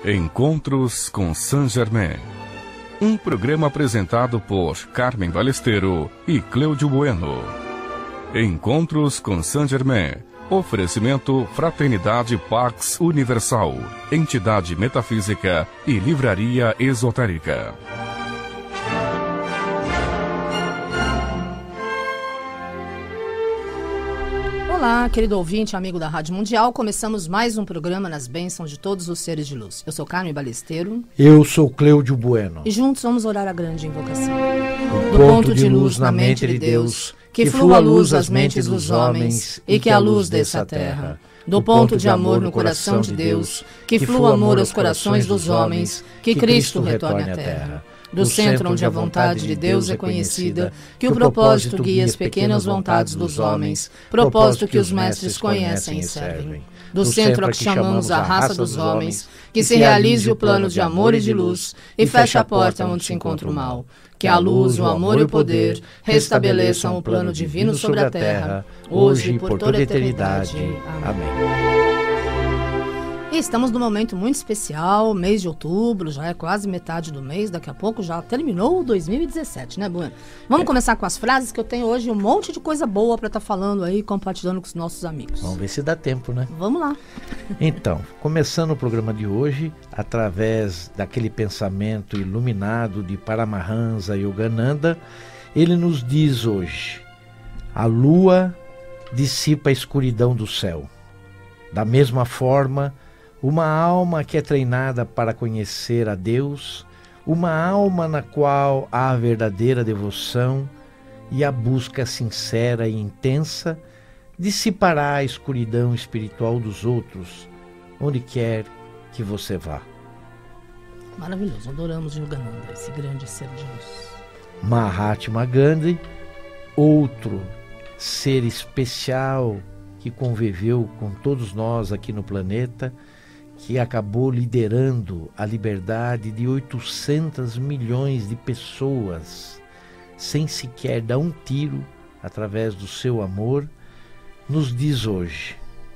Encontros com Saint-Germain. Um programa apresentado por Carmen Balesteiro e Cleudio Bueno. Encontros com Saint-Germain. Oferecimento Fraternidade Pax Universal, entidade metafísica e livraria esotérica. Olá, querido ouvinte, amigo da Rádio Mundial. Começamos mais um programa nas bênçãos de todos os seres de luz. Eu sou Carmen Balesteiro. Eu sou Cleudio Bueno. E juntos vamos orar a grande invocação. Do ponto de luz na mente de Deus, que flua a luz às mentes dos homens e que a luz desça à terra. Do ponto de amor no coração de Deus, que flua amor aos corações dos homens, que Cristo retorne à terra. Do centro onde a vontade de Deus é conhecida, que o propósito guia as pequenas vontades dos homens, propósito que os mestres conhecem e servem. Do centro a que chamamos a raça dos homens, que se realize o plano de amor e de luz, e feche a porta onde se encontra o mal. Que a luz, o amor e o poder restabeleçam o plano divino sobre a terra, hoje e por toda a eternidade. Amém. E estamos num momento muito especial, mês de outubro, já é quase metade do mês, daqui a pouco já terminou o 2017, né, Bueno? Vamos começar com as frases, que eu tenho hoje um monte de coisa boa para estar falando aí, compartilhando com os nossos amigos. Vamos ver se dá tempo, né? Vamos lá. Então, começando o programa de hoje, através daquele pensamento iluminado de Paramahansa Yogananda, ele nos diz hoje: a lua dissipa a escuridão do céu. Da mesma forma, uma alma que é treinada para conhecer a Deus, uma alma na qual há a verdadeira devoção e a busca sincera e intensa, dissipará a escuridão espiritual dos outros, onde quer que você vá. Maravilhoso, adoramos Yogananda, esse grande ser de luz. Mahatma Gandhi, outro ser especial que conviveu com todos nós aqui no planeta, que acabou liderando a liberdade de 800 milhões de pessoas, sem sequer dar um tiro, através do seu amor, nos diz hoje: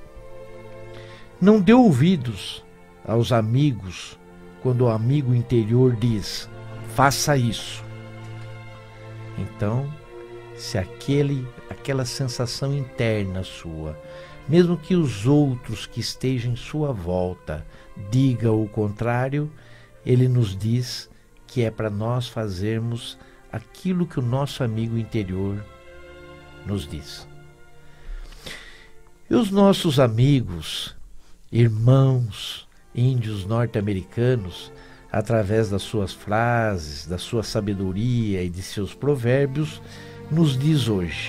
não dê ouvidos aos amigos quando o amigo interior diz, faça isso. Então, se aquela sensação interna sua, mesmo que os outros que estejam em sua volta digam o contrário, ele nos diz que é para nós fazermos aquilo que o nosso amigo interior nos diz. E os nossos amigos, irmãos, índios norte-americanos, através das suas frases, da sua sabedoria e de seus provérbios, nos diz hoje: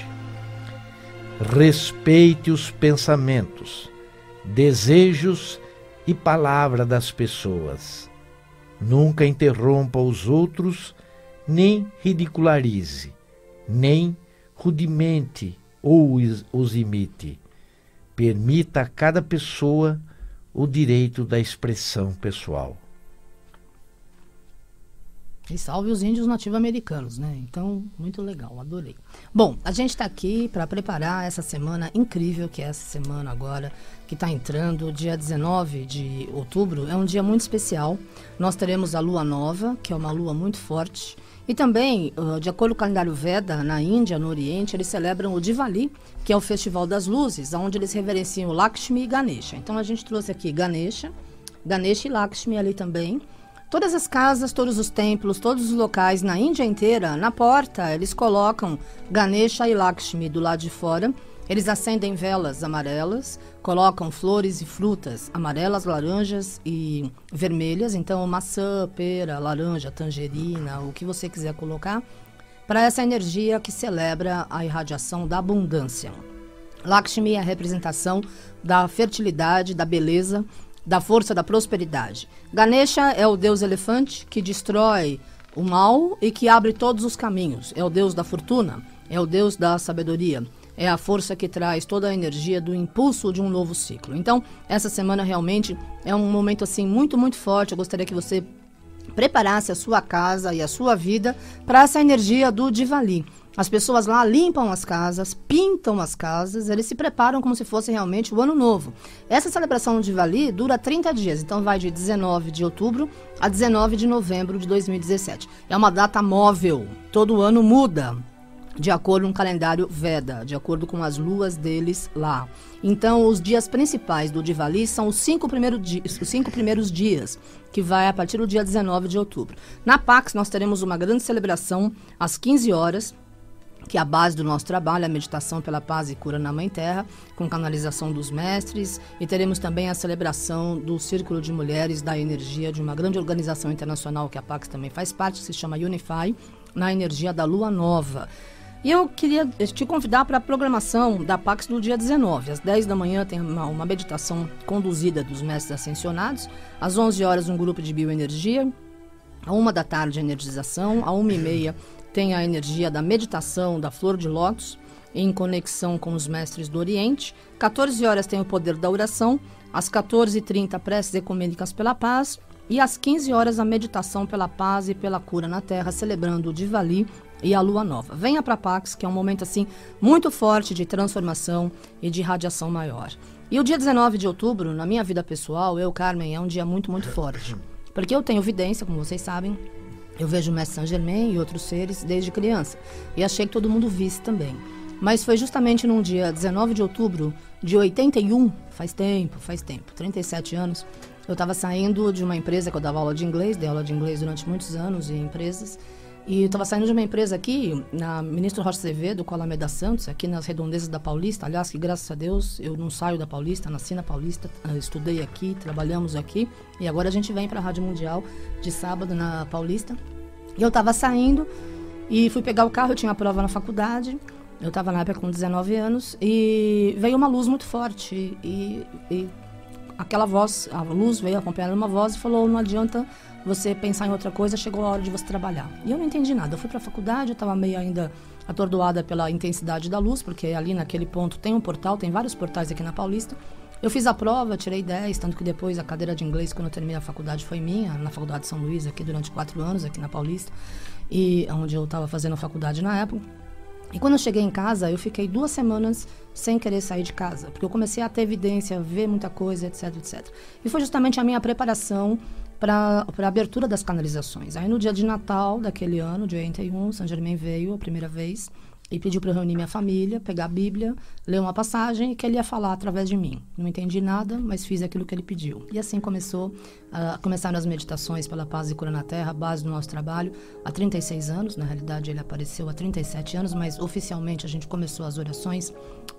respeite os pensamentos, desejos e palavra das pessoas. Nunca interrompa os outros, nem ridicularize, nem rudimente ou os imite. Permita a cada pessoa o direito da expressão pessoal. E salve os índios nativo-americanos, né? Então, muito legal, adorei. Bom, a gente está aqui para preparar essa semana incrível, que é essa semana agora, que está entrando, dia 19 de outubro, é um dia muito especial. Nós teremos a lua nova, que é uma lua muito forte. E também, de acordo com o calendário Veda, na Índia, no Oriente, eles celebram o Diwali, que é o Festival das Luzes, onde eles reverenciam Lakshmi e Ganesha. Então, a gente trouxe aqui Ganesha e Lakshmi ali também. Todas as casas, todos os templos, todos os locais na Índia inteira, na porta, eles colocam Ganesha e Lakshmi do lado de fora. Eles acendem velas amarelas, colocam flores e frutas amarelas, laranjas e vermelhas. Então, maçã, pera, laranja, tangerina, o que você quiser colocar, para essa energia que celebra a irradiação da abundância. Lakshmi é a representação da fertilidade, da beleza, da força, da prosperidade. Ganesha é o deus elefante que destrói o mal e que abre todos os caminhos. É o deus da fortuna, é o deus da sabedoria, é a força que traz toda a energia do impulso de um novo ciclo. Então, essa semana realmente é um momento assim muito, muito forte. Eu gostaria que você preparasse a sua casa e a sua vida para essa energia do Diwali. As pessoas lá limpam as casas, pintam as casas, eles se preparam como se fosse realmente o Ano Novo. Essa celebração do Diwali dura 30 dias, então vai de 19 de outubro a 19 de novembro de 2017. É uma data móvel, todo ano muda, de acordo com o calendário Veda, de acordo com as luas deles lá. Então, os dias principais do Diwali são os 5 primeiros dias, que vai a partir do dia 19 de outubro. Na Pax, nós teremos uma grande celebração às 15 horas, que é a base do nosso trabalho, a meditação pela paz e cura na Mãe Terra, com canalização dos mestres, e teremos também a celebração do Círculo de Mulheres da Energia, de uma grande organização internacional que a Pax também faz parte, que se chama Unify, na energia da Lua Nova. E eu queria te convidar para a programação da Pax do dia 19. Às 10 da manhã tem uma meditação conduzida dos mestres ascensionados, às 11 horas um grupo de bioenergia, à 1 da tarde a energização, à 1h30 tem a energia da meditação da flor de lótus, em conexão com os mestres do Oriente. 14 horas tem o poder da oração, às 14h30 preces ecumênicas pela paz, e às 15 horas a meditação pela paz e pela cura na Terra, celebrando o Diwali e a Lua Nova. Venha para a Pax, que é um momento assim muito forte de transformação e de radiação maior. E o dia 19 de outubro, na minha vida pessoal, Carmen, é um dia muito, muito forte. Porque eu tenho vidência, como vocês sabem. Eu vejo o Mestre Saint Germain e outros seres desde criança. E achei que todo mundo visse também. Mas foi justamente num dia 19 de outubro de 81, faz tempo, 37 anos, eu estava saindo de uma empresa que eu dava aula de inglês, dei aula de inglês durante muitos anos em empresas, e eu estava saindo de uma empresa aqui, na Ministro Rocha Azevedo, com a Alameda Santos, aqui nas redondezas da Paulista. Aliás, que graças a Deus eu não saio da Paulista, nasci na Paulista, estudei aqui, trabalhamos aqui, e agora a gente vem para a Rádio Mundial de sábado na Paulista. E eu estava saindo e fui pegar o carro, eu tinha a prova na faculdade, eu estava na época com 19 anos, e veio uma luz muito forte, e aquela voz, a luz veio acompanhada de uma voz e falou: não adianta você pensar em outra coisa, chegou a hora de você trabalhar. E eu não entendi nada. Eu fui para a faculdade, eu estava meio ainda atordoada pela intensidade da luz, porque ali naquele ponto tem um portal, tem vários portais aqui na Paulista. Eu fiz a prova, tirei 10, tanto que depois a cadeira de inglês, quando eu terminei a faculdade, foi minha, na Faculdade de São Luís, aqui durante 4 anos, aqui na Paulista, e onde eu estava fazendo a faculdade na época. E quando eu cheguei em casa, eu fiquei 2 semanas sem querer sair de casa, porque eu comecei a ter evidência, ver muita coisa, etc, etc. E foi justamente a minha preparação para a abertura das canalizações. Aí no dia de Natal daquele ano, dia 81, Saint Germain veio a primeira vez e pediu para eu reunir minha família, pegar a Bíblia, ler uma passagem e que ele ia falar através de mim. Não entendi nada, mas fiz aquilo que ele pediu. E assim começaram as meditações pela paz e cura na Terra, a base do nosso trabalho, há 36 anos. Na realidade, ele apareceu há 37 anos, mas oficialmente a gente começou as orações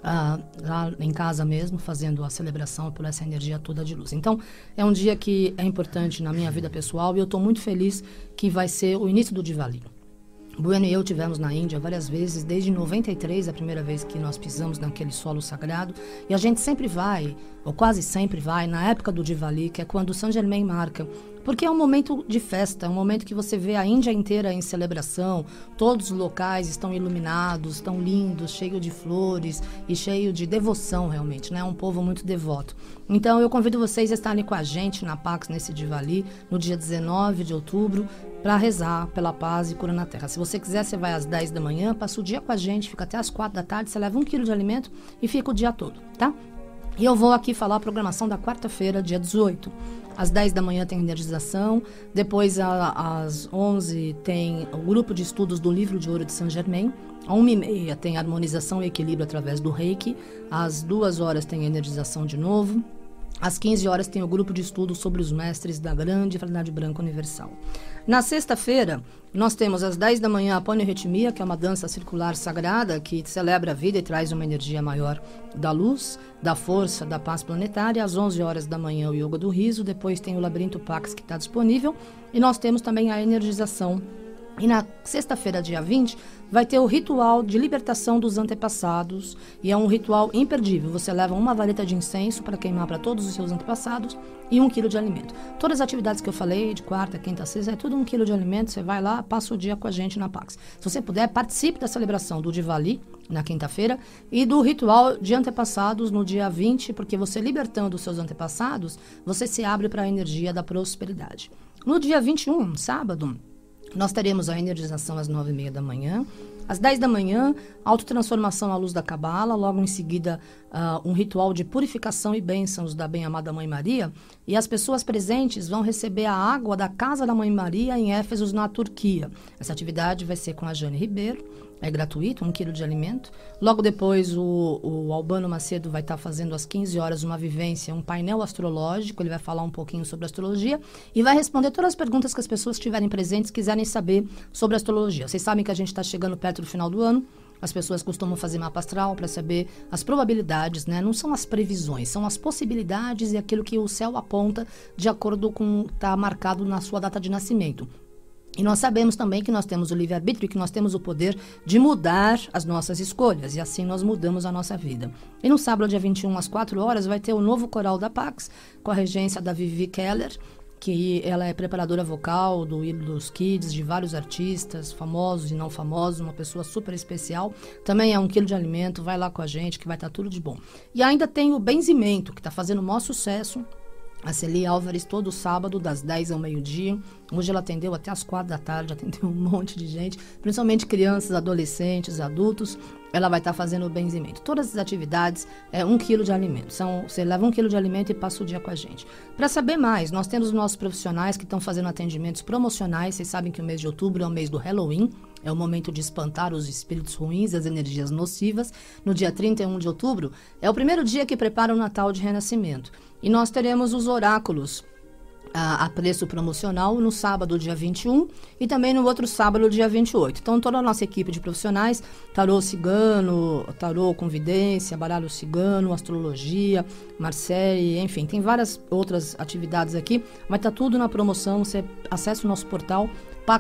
lá em casa mesmo, fazendo a celebração por essa energia toda de luz. Então, é um dia que é importante na minha vida pessoal e eu estou muito feliz que vai ser o início do Diwali. Bueno e eu tivemos na Índia várias vezes, desde 93, a primeira vez que nós pisamos naquele solo sagrado, e a gente sempre vai, ou quase sempre vai, na época do Diwali, que é quando o Saint Germain marca, porque é um momento de festa, é um momento que você vê a Índia inteira em celebração, todos os locais estão iluminados, estão lindos, cheios de flores e cheio de devoção realmente, né? É um povo muito devoto. Então eu convido vocês a estarem com a gente na Pax nesse Diwali, no dia 19 de outubro, para rezar pela paz e cura na Terra. Se você quiser, você vai às 10 da manhã, passa o dia com a gente, fica até às 4 da tarde, você leva 1 quilo de alimento e fica o dia todo, tá? E eu vou aqui falar a programação da quarta-feira, dia 18. Às 10 da manhã tem energização, depois às 11 tem o grupo de estudos do Livro de Ouro de Saint Germain, à 1h30 tem harmonização e equilíbrio através do Reiki, às 2 horas tem energização de novo, às 15 horas tem o grupo de estudos sobre os mestres da grande Fraternidade Branca Universal. Na sexta-feira, nós temos às 10 da manhã a Ponioritmia, que é uma dança circular sagrada que celebra a vida e traz uma energia maior da luz, da força, da paz planetária. Às 11 horas da manhã o Yoga do Riso, depois tem o Labirinto Pax que está disponível. E nós temos também a energização E na sexta-feira, dia 20, vai ter o ritual de libertação dos antepassados. E é um ritual imperdível. Você leva uma vareta de incenso para queimar para todos os seus antepassados e 1 quilo de alimento. Todas as atividades que eu falei, de quarta, quinta, sexta, é tudo 1 quilo de alimento. Você vai lá, passa o dia com a gente na Pax. Se você puder, participe da celebração do Diwali, na quinta-feira, e do ritual de antepassados no dia 20, porque você libertando os seus antepassados, você se abre para a energia da prosperidade. No dia 21, sábado, nós teremos a energização às 9h30 da manhã. Às 10 da manhã, autotransformação à luz da Cabala. Logo em seguida, um ritual de purificação e bênçãos da bem-amada Mãe Maria. E as pessoas presentes vão receber a água da Casa da Mãe Maria em Éfesos, na Turquia. Essa atividade vai ser com a Jane Ribeiro. É gratuito, 1 quilo de alimento. Logo depois, o Albano Macedo vai estar fazendo às 15 horas uma vivência, um painel astrológico. Ele vai falar um pouquinho sobre astrologia e vai responder todas as perguntas que as pessoas estiverem presentes quiserem saber sobre astrologia. Vocês sabem que a gente está chegando perto do final do ano. As pessoas costumam fazer mapa astral para saber as probabilidades, né? Não são as previsões, são as possibilidades e aquilo que o céu aponta de acordo com o que está marcado na sua data de nascimento. E nós sabemos também que nós temos o livre-arbítrio, que nós temos o poder de mudar as nossas escolhas. E assim nós mudamos a nossa vida. E no sábado, dia 21, às 4 horas, vai ter o novo coral da Pax, com a regência da Vivi Keller, que ela é preparadora vocal do Hino dos Kids, de vários artistas, famosos e não famosos, uma pessoa super especial. Também é 1 quilo de alimento, vai lá com a gente, que vai estar tudo de bom. E ainda tem o Benzimento, que está fazendo o maior sucesso. A Celi Álvares, todo sábado, das 10 ao meio-dia. Hoje ela atendeu até às 4 da tarde, atendeu um monte de gente, principalmente crianças, adolescentes, adultos. Ela vai estar fazendo o benzimento. Todas as atividades é 1 quilo de alimento. Você leva 1 quilo de alimento e passa o dia com a gente. Para saber mais, nós temos os nossos profissionais que estão fazendo atendimentos promocionais. Vocês sabem que o mês de outubro é o mês do Halloween. É o momento de espantar os espíritos ruins, as energias nocivas. No dia 31 de outubro, é o primeiro dia que prepara o Natal de Renascimento. E nós teremos os oráculos a preço promocional no sábado, dia 21, e também no outro sábado, dia 28. Então, toda a nossa equipe de profissionais, tarô cigano, tarô com vidência, baralho cigano, astrologia, Marseille, enfim, tem várias outras atividades aqui. Vai estar tudo na promoção. Você acessa o nosso portal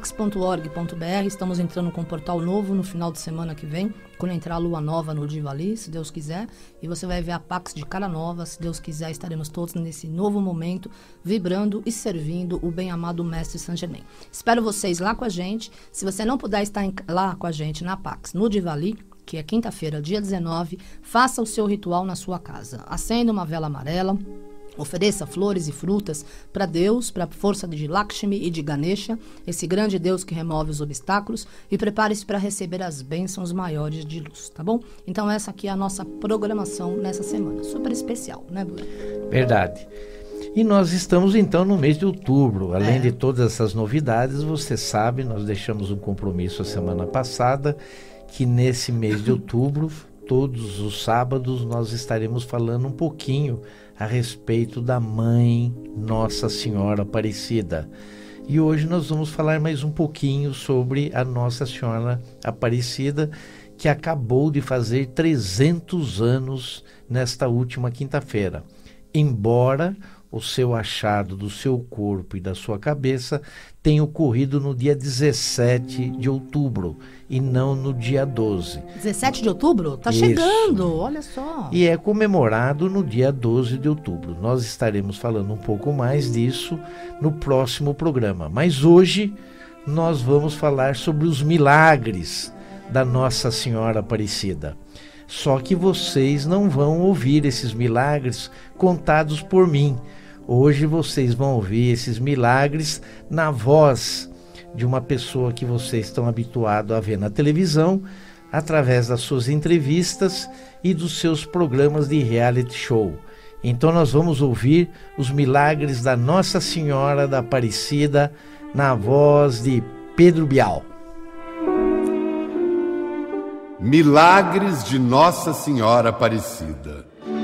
pax.org.br. Estamos entrando com um portal novo no final de semana que vem, quando entrar a lua nova no Diwali, se Deus quiser, e você vai ver a Pax de cara nova. Se Deus quiser, estaremos todos nesse novo momento, vibrando e servindo o bem-amado Mestre Saint Germain. Espero vocês lá com a gente. Se você não puder estar lá com a gente na Pax, no Diwali, que é quinta-feira, dia 19, faça o seu ritual na sua casa. Acenda uma vela amarela, ofereça flores e frutas para Deus, para a força de Lakshmi e de Ganesha, esse grande Deus que remove os obstáculos, e prepare-se para receber as bênçãos maiores de luz, tá bom? Então essa aqui é a nossa programação nessa semana, super especial, né, Bruno? Verdade. E nós estamos então no mês de outubro. Além de todas essas novidades, você sabe, nós deixamos um compromisso a semana passada, que nesse mês de outubro, todos os sábados, nós estaremos falando um pouquinho a respeito da Mãe Nossa Senhora Aparecida. E hoje nós vamos falar mais um pouquinho sobre a Nossa Senhora Aparecida, que acabou de fazer 300 anos nesta última quinta-feira. Embora o seu achado do seu corpo e da sua cabeça tenha ocorrido no dia 17 de outubro e não no dia 12. 17 de outubro? Tá Isso. Chegando, olha só. E é comemorado no dia 12 de outubro. Nós estaremos falando um pouco mais disso no próximo programa. Mas hoje nós vamos falar sobre os milagres da Nossa Senhora Aparecida. Só que vocês não vão ouvir esses milagres contados por mim. Hoje vocês vão ouvir esses milagres na voz de uma pessoa que vocês estão habituados a ver na televisão, através das suas entrevistas e dos seus programas de reality show. Então nós vamos ouvir os milagres da Nossa Senhora da Aparecida na voz de Pedro Bial. Milagres de Nossa Senhora Aparecida.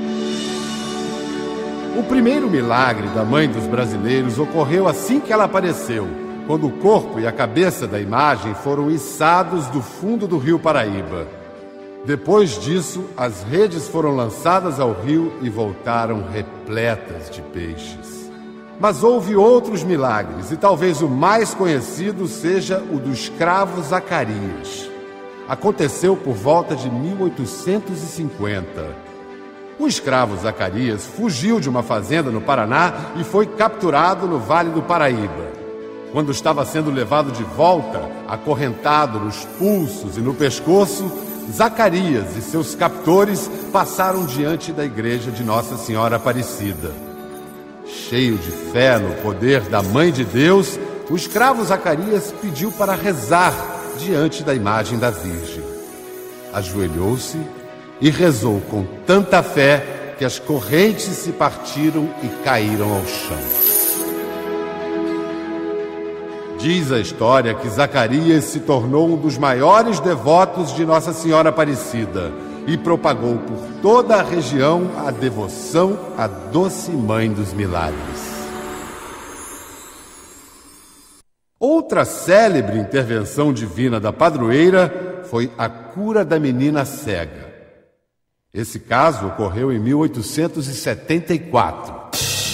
O primeiro milagre da Mãe dos Brasileiros ocorreu assim que ela apareceu, quando o corpo e a cabeça da imagem foram içados do fundo do rio Paraíba. Depois disso, as redes foram lançadas ao rio e voltaram repletas de peixes. Mas houve outros milagres, e talvez o mais conhecido seja o do escravo Zacarias. Aconteceu por volta de 1850. O escravo Zacarias fugiu de uma fazenda no Paraná e foi capturado no Vale do Paraíba. Quando estava sendo levado de volta, acorrentado nos pulsos e no pescoço, Zacarias e seus captores passaram diante da igreja de Nossa Senhora Aparecida. Cheio de fé no poder da Mãe de Deus, o escravo Zacarias pediu para rezar diante da imagem da Virgem. Ajoelhou-se e rezou com tanta fé que as correntes se partiram e caíram ao chão. Diz a história que Zacarias se tornou um dos maiores devotos de Nossa Senhora Aparecida e propagou por toda a região a devoção à doce Mãe dos Milagres. Outra célebre intervenção divina da padroeira foi a cura da menina cega. Esse caso ocorreu em 1874.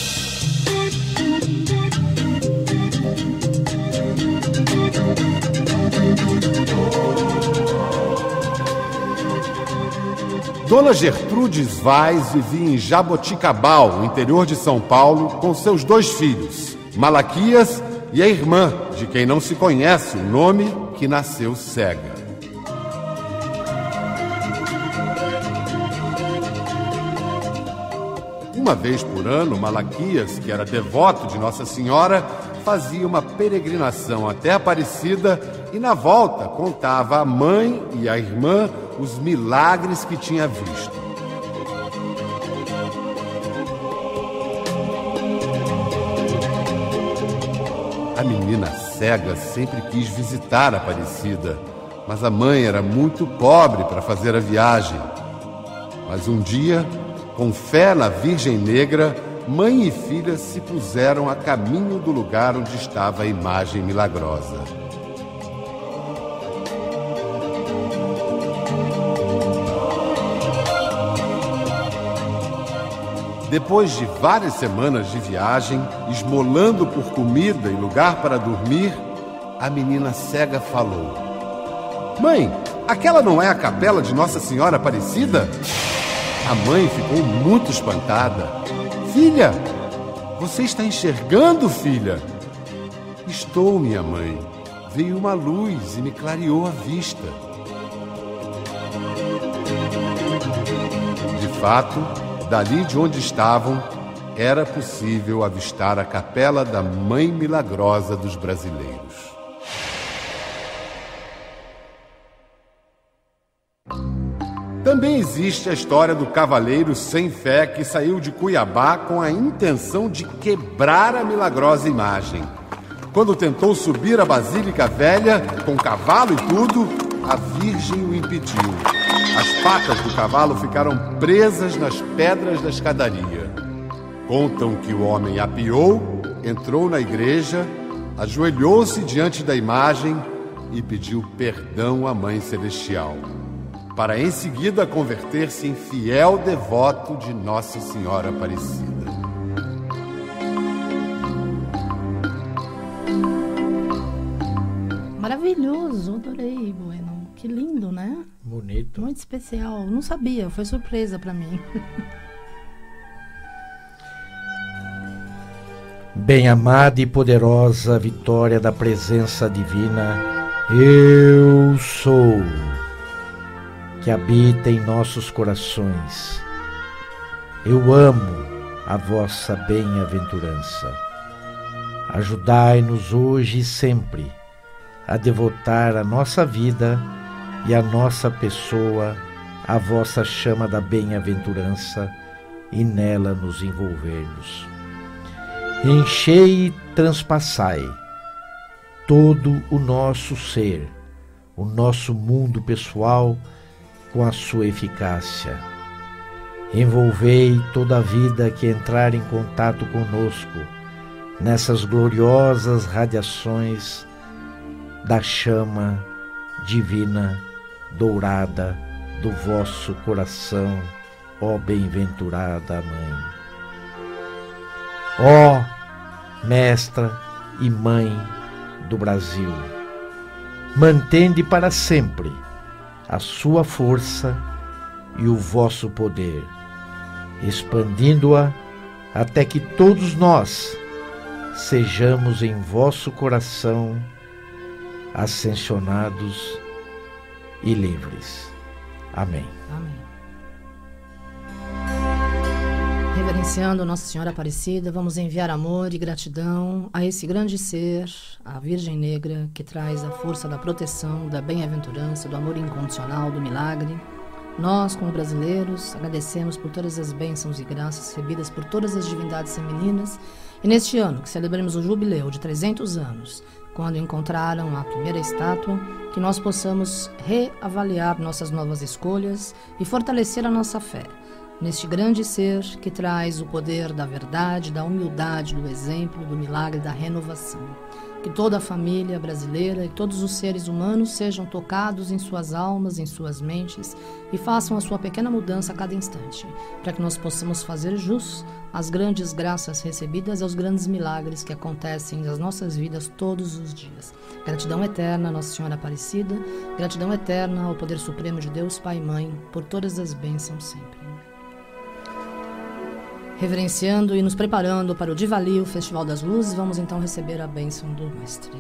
Dona Gertrudes Vaz vivia em Jaboticabal, no interior de São Paulo, com seus 2 filhos, Malaquias e a irmã, de quem não se conhece o nome, que nasceu cega. Uma vez por ano, Malaquias, que era devoto de Nossa Senhora, fazia uma peregrinação até Aparecida e, na volta, contava à mãe e à irmã os milagres que tinha visto. A menina cega sempre quis visitar Aparecida, mas a mãe era muito pobre para fazer a viagem. Mas um dia, com fé na Virgem Negra, mãe e filha se puseram a caminho do lugar onde estava a imagem milagrosa. Depois de várias semanas de viagem, esmolando por comida e lugar para dormir, a menina cega falou: "Mãe, aquela não é a capela de Nossa Senhora Aparecida?" A mãe ficou muito espantada. "Filha, você está enxergando, filha?" "Estou, minha mãe. Veio uma luz e me clareou a vista." De fato, dali de onde estavam, era possível avistar a capela da Mãe Milagrosa dos Brasileiros. Também existe a história do cavaleiro sem fé que saiu de Cuiabá com a intenção de quebrar a milagrosa imagem. Quando tentou subir a Basílica Velha, com cavalo e tudo, a Virgem o impediu. As patas do cavalo ficaram presas nas pedras da escadaria. Contam que o homem apiou, entrou na igreja, ajoelhou-se diante da imagem e pediu perdão à Mãe Celestial, para em seguida converter-se em fiel devoto de Nossa Senhora Aparecida. Maravilhoso, adorei, Bueno. Que lindo, né? Bonito. Muito especial. Não sabia, foi surpresa para mim. Bem-amada e poderosa vitória da presença divina, eu sou, que habita em nossos corações. Eu amo a vossa bem-aventurança. Ajudai-nos hoje e sempre a devotar a nossa vida e a nossa pessoa à vossa chama da bem-aventurança e nela nos envolver-nos. Enchei e transpassai todo o nosso ser, o nosso mundo pessoal com a sua eficácia. Envolvei toda a vida que entrar em contato conosco nessas gloriosas radiações da chama divina dourada do vosso coração, ó bem-aventurada Mãe. Ó mestra e mãe do Brasil. Mantende para sempre a sua força e o vosso poder, expandindo-a até que todos nós sejamos em vosso coração ascensionados e livres. Amém. Amém. Reverenciando Nossa Senhora Aparecida, vamos enviar amor e gratidão a esse grande ser, a Virgem Negra, que traz a força da proteção, da bem-aventurança, do amor incondicional, do milagre. Nós, como brasileiros, agradecemos por todas as bênçãos e graças recebidas por todas as divindades femininas. E neste ano, que celebramos o jubileu de 300 anos, quando encontraram a primeira estátua, que nós possamos reavaliar nossas novas escolhas e fortalecer a nossa fé neste grande ser que traz o poder da verdade, da humildade, do exemplo, do milagre, da renovação. Que toda a família brasileira e todos os seres humanos sejam tocados em suas almas, em suas mentes e façam a sua pequena mudança a cada instante, para que nós possamos fazer jus às grandes graças recebidas e aos grandes milagres que acontecem nas nossas vidas todos os dias. Gratidão eterna a Nossa Senhora Aparecida, gratidão eterna ao Poder Supremo de Deus, Pai e Mãe, por todas as bênçãos sempre. Reverenciando e nos preparando para o Diwali, o Festival das Luzes, vamos então receber a bênção do Mestre.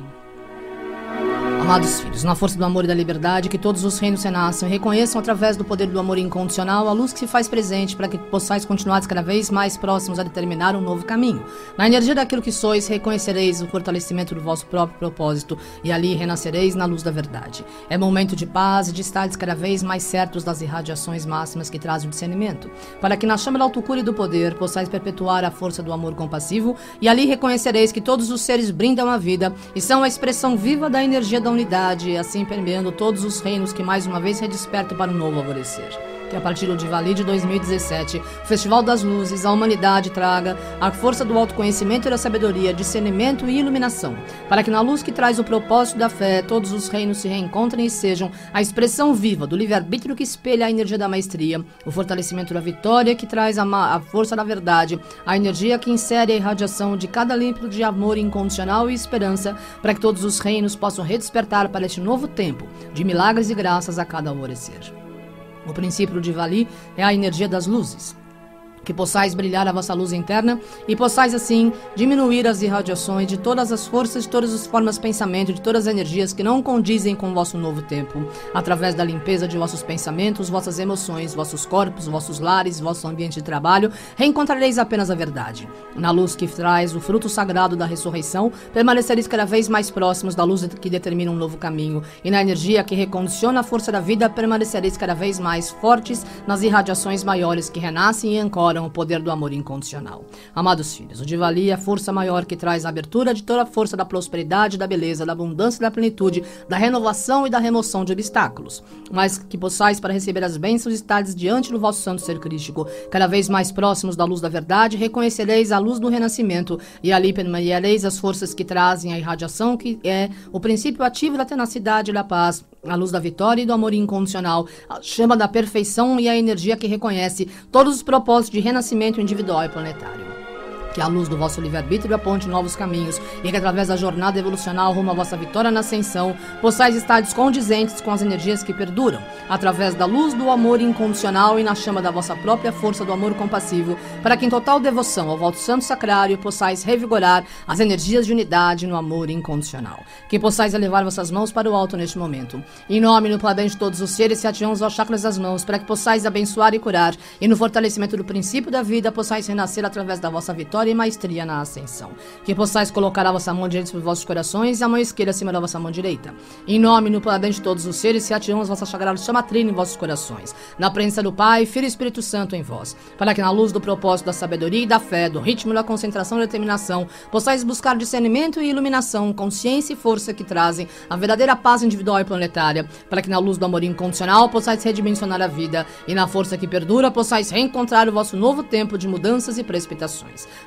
Amados filhos, na força do amor e da liberdade, que todos os reinos renasçam e reconheçam através do poder do amor incondicional a luz que se faz presente para que possais continuar cada vez mais próximos a determinar um novo caminho. Na energia daquilo que sois, reconhecereis o fortalecimento do vosso próprio propósito e ali renascereis na luz da verdade. É momento de paz e de estares cada vez mais certos das irradiações máximas que trazem o discernimento, para que na chama da autocura e do poder possais perpetuar a força do amor compassivo e ali reconhecereis que todos os seres brindam a vida e são a expressão viva da energia da unidade, assim permeando todos os reinos que mais uma vez redespertam para um novo alvorecer. Que a partir do Diwali de 2017, o Festival das Luzes, a humanidade traga a força do autoconhecimento e da sabedoria, discernimento e iluminação, para que na luz que traz o propósito da fé, todos os reinos se reencontrem e sejam a expressão viva do livre-arbítrio que espelha a energia da maestria, o fortalecimento da vitória que traz a força da verdade, a energia que insere a irradiação de cada límpido de amor incondicional e esperança, para que todos os reinos possam redespertar para este novo tempo de milagres e graças a cada alvorecer. O princípio do Diwali é a energia das luzes. Que possais brilhar a vossa luz interna e possais, assim, diminuir as irradiações de todas as forças, de todas as formas de pensamento, de todas as energias que não condizem com o vosso novo tempo. Através da limpeza de vossos pensamentos, vossas emoções, vossos corpos, vossos lares, vosso ambiente de trabalho, reencontrareis apenas a verdade. Na luz que traz o fruto sagrado da ressurreição, permanecereis cada vez mais próximos da luz que determina um novo caminho. E na energia que recondiciona a força da vida, permanecereis cada vez mais fortes nas irradiações maiores que renascem e ancoram o poder do amor incondicional. Amados filhos, o Diwali é a força maior que traz a abertura de toda a força da prosperidade, da beleza, da abundância, da plenitude, da renovação e da remoção de obstáculos. Mas que possais, para receber as bênçãos, estares diante do vosso santo ser crístico, cada vez mais próximos da luz da verdade, reconhecereis a luz do renascimento e ali permeareis as forças que trazem a irradiação, que é o princípio ativo da tenacidade e da paz, a luz da vitória e do amor incondicional, a chama da perfeição e a energia que reconhece todos os propósitos de renascimento individual e planetário. Que a luz do vosso livre-arbítrio aponte novos caminhos e que através da jornada evolucional rumo à vossa vitória na ascensão, possais estar descondizentes com as energias que perduram, através da luz do amor incondicional e na chama da vossa própria força do amor compassivo, para que em total devoção ao vosso santo sacrário possais revigorar as energias de unidade no amor incondicional. Que possais elevar vossas mãos para o alto neste momento. Em nome e no poder de todos os seres, se ativamos aos chakras das mãos, para que possais abençoar e curar, e no fortalecimento do princípio da vida, possais renascer através da vossa vitória e maestria na ascensão. Que possais colocar a vossa mão direita sobre os vossos corações e a mão esquerda acima da vossa mão direita. Em nome e no poder de todos os seres, se ativamos as vossas sagradas chamatrina em vossos corações, na presença do Pai, Filho e Espírito Santo em vós, para que na luz do propósito da sabedoria e da fé, do ritmo da concentração e da determinação, possais buscar discernimento e iluminação, consciência e força que trazem a verdadeira paz individual e planetária, para que na luz do amor incondicional possais redimensionar a vida e na força que perdura possais reencontrar o vosso novo tempo de mudanças e precipitações.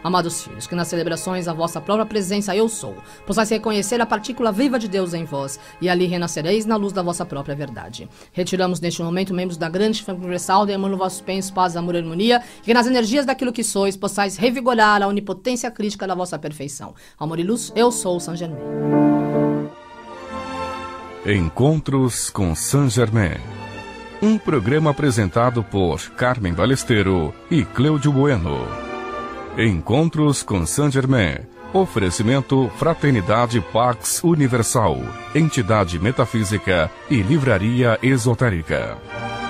Amados filhos, que nas celebrações a vossa própria presença eu sou, possais reconhecer a partícula viva de Deus em vós, e ali renascereis na luz da vossa própria verdade. Retiramos neste momento membros da grande família universal, derramando vossos bens, paz, amor e harmonia, e que nas energias daquilo que sois, possais revigorar a onipotência crítica da vossa perfeição. Amor e luz, eu sou Saint Germain. Encontros com Saint Germain. Um programa apresentado por Carmen Balesteiro e Cleudio Bueno. Encontros com Saint Germain. Oferecimento Fraternidade Pax Universal, entidade metafísica e livraria esotérica.